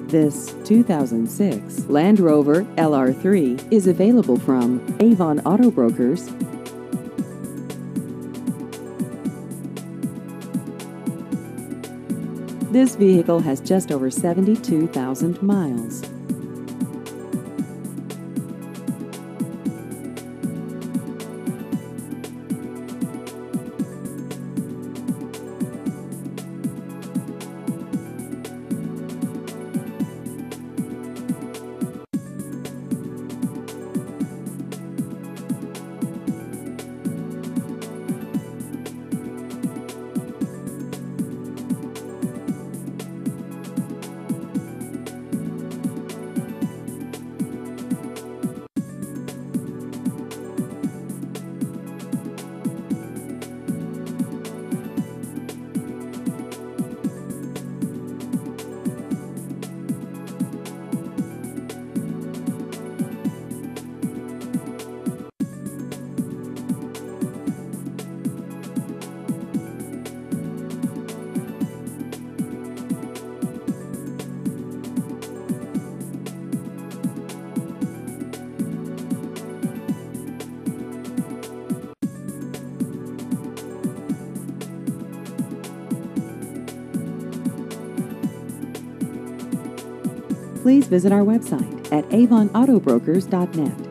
This 2006 Land Rover LR3 is available from Avon Auto Brokers. This vehicle has just over 72,000 miles. Please visit our website at avonautobrokers.net.